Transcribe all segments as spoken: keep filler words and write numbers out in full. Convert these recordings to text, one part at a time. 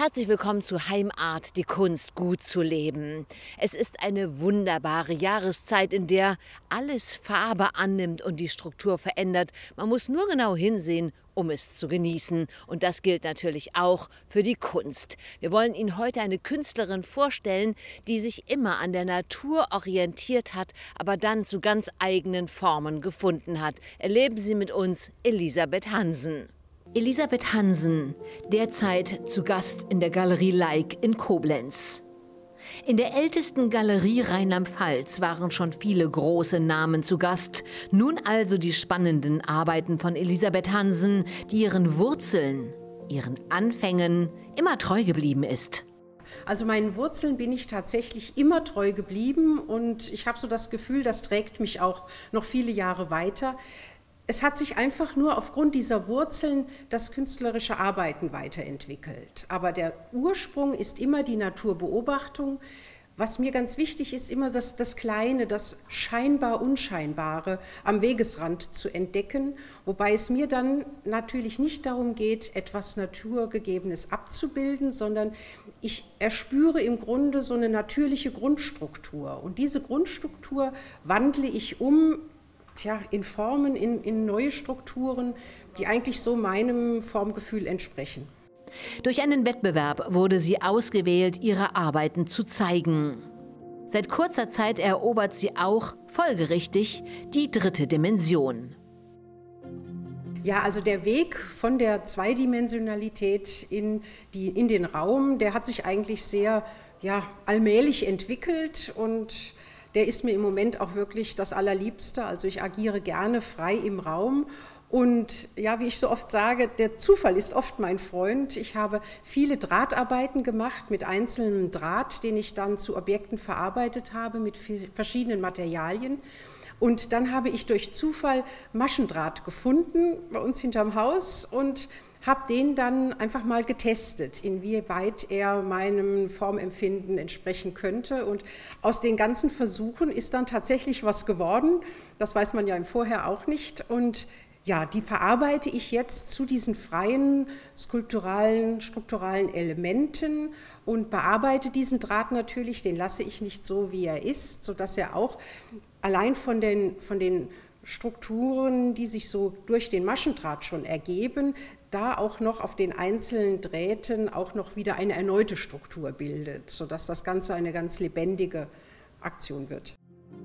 Herzlich willkommen zu Heimart, die Kunst, gut zu leben. Es ist eine wunderbare Jahreszeit, in der alles Farbe annimmt und die Struktur verändert. Man muss nur genau hinsehen, um es zu genießen. Und das gilt natürlich auch für die Kunst. Wir wollen Ihnen heute eine Künstlerin vorstellen, die sich immer an der Natur orientiert hat, aber dann zu ganz eigenen Formen gefunden hat. Erleben Sie mit uns Elisabeth Hansen. Elisabeth Hansen, derzeit zu Gast in der Galerie Leik in Koblenz. In der ältesten Galerie Rheinland-Pfalz waren schon viele große Namen zu Gast. Nun also die spannenden Arbeiten von Elisabeth Hansen, die ihren Wurzeln, ihren Anfängen immer treu geblieben ist. Also meinen Wurzeln bin ich tatsächlich immer treu geblieben und ich habe so das Gefühl, das trägt mich auch noch viele Jahre weiter. Es hat sich einfach nur aufgrund dieser Wurzeln das künstlerische Arbeiten weiterentwickelt. Aber der Ursprung ist immer die Naturbeobachtung. Was mir ganz wichtig ist, immer das, das Kleine, das scheinbar Unscheinbare am Wegesrand zu entdecken, wobei es mir dann natürlich nicht darum geht, etwas Naturgegebenes abzubilden, sondern ich erspüre im Grunde so eine natürliche Grundstruktur. Und diese Grundstruktur wandle ich um Tja, in Formen, in, in neue Strukturen, die eigentlich so meinem Formgefühl entsprechen. Durch einen Wettbewerb wurde sie ausgewählt, ihre Arbeiten zu zeigen. Seit kurzer Zeit erobert sie auch, folgerichtig, die dritte Dimension. Ja, also der Weg von der Zweidimensionalität in, die, in den Raum, der hat sich eigentlich sehr ja, allmählich entwickelt und der ist mir im Moment auch wirklich das Allerliebste. Also ich agiere gerne frei im Raum. Und ja, wie ich so oft sage, der Zufall ist oft mein Freund. Ich habe viele Drahtarbeiten gemacht mit einzelnem Draht, den ich dann zu Objekten verarbeitet habe mit verschiedenen Materialien. Und dann habe ich durch Zufall Maschendraht gefunden bei uns hinterm Haus und habe den dann einfach mal getestet, inwieweit er meinem Formempfinden entsprechen könnte. Und aus den ganzen Versuchen ist dann tatsächlich was geworden. Das weiß man ja im Vorher auch nicht. Und ja, die verarbeite ich jetzt zu diesen freien, skulpturalen, strukturalen Elementen und bearbeite diesen Draht natürlich. Den lasse ich nicht so, wie er ist, sodass er auch allein von den, von den Strukturen, die sich so durch den Maschendraht schon ergeben, da auch noch auf den einzelnen Drähten auch noch wieder eine erneute Struktur bildet, sodass das Ganze eine ganz lebendige Aktion wird.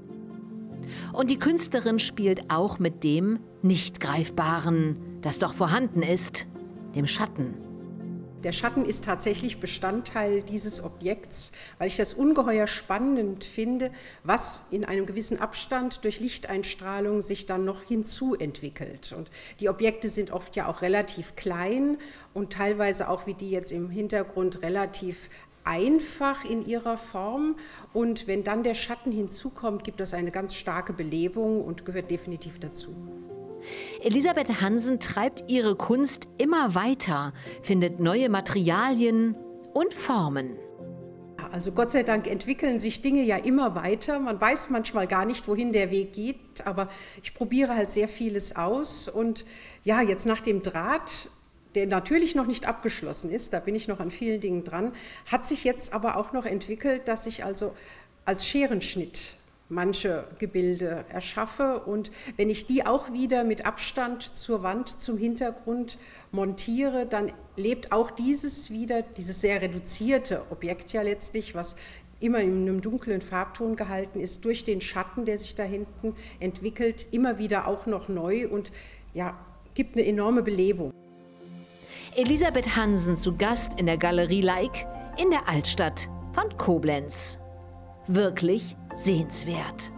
Und die Künstlerin spielt auch mit dem Nicht-Greifbaren, das doch vorhanden ist, dem Schatten. Der Schatten ist tatsächlich Bestandteil dieses Objekts, weil ich das ungeheuer spannend finde, was in einem gewissen Abstand durch Lichteinstrahlung sich dann noch hinzuentwickelt. Und die Objekte sind oft ja auch relativ klein und teilweise auch wie die jetzt im Hintergrund relativ einfach in ihrer Form. Und wenn dann der Schatten hinzukommt, gibt das eine ganz starke Belebung und gehört definitiv dazu. Elisabeth Hansen treibt ihre Kunst immer weiter, findet neue Materialien und Formen. Also Gott sei Dank entwickeln sich Dinge ja immer weiter. Man weiß manchmal gar nicht, wohin der Weg geht, aber ich probiere halt sehr vieles aus. Und ja, jetzt nach dem Draht, der natürlich noch nicht abgeschlossen ist, da bin ich noch an vielen Dingen dran, hat sich jetzt aber auch noch entwickelt, dass ich also als Scherenschnitt manche Gebilde erschaffe und wenn ich die auch wieder mit Abstand zur Wand, zum Hintergrund montiere, dann lebt auch dieses wieder, dieses sehr reduzierte Objekt ja letztlich, was immer in einem dunklen Farbton gehalten ist, durch den Schatten, der sich da hinten entwickelt, immer wieder auch noch neu und ja, gibt eine enorme Belebung. Elisabeth Hansen zu Gast in der Galerie Leik in der Altstadt von Koblenz. Wirklich sehenswert.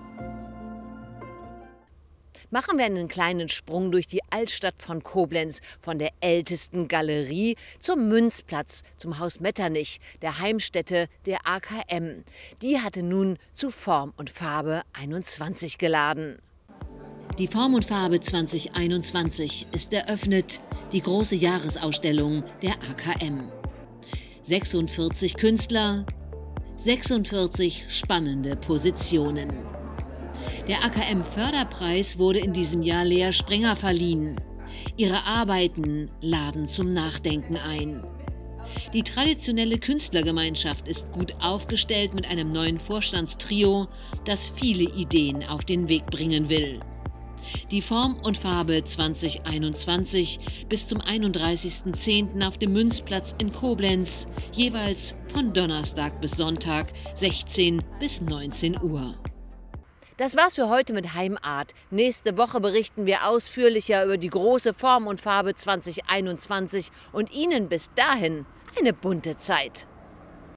Machen wir einen kleinen Sprung durch die Altstadt von Koblenz, von der ältesten Galerie zum Münzplatz, zum Haus Metternich, der Heimstätte der A K M. Die hatte nun zu Form und Farbe einundzwanzig geladen. Die Form und Farbe zwanzig einundzwanzig ist eröffnet, die große Jahresausstellung der A K M. sechsundvierzig Künstler, sechsundvierzig spannende Positionen. Der A K M-Förderpreis wurde in diesem Jahr Lea Sprenger verliehen. Ihre Arbeiten laden zum Nachdenken ein. Die traditionelle Künstlergemeinschaft ist gut aufgestellt mit einem neuen Vorstandstrio, das viele Ideen auf den Weg bringen will. Die Form und Farbe zwanzig einundzwanzig bis zum einunddreißigsten zehnten auf dem Münzplatz in Koblenz, jeweils von Donnerstag bis Sonntag, sechzehn bis neunzehn Uhr. Das war's für heute mit Heimart. Nächste Woche berichten wir ausführlicher über die große Form und Farbe zwanzig einundzwanzig und Ihnen bis dahin eine bunte Zeit.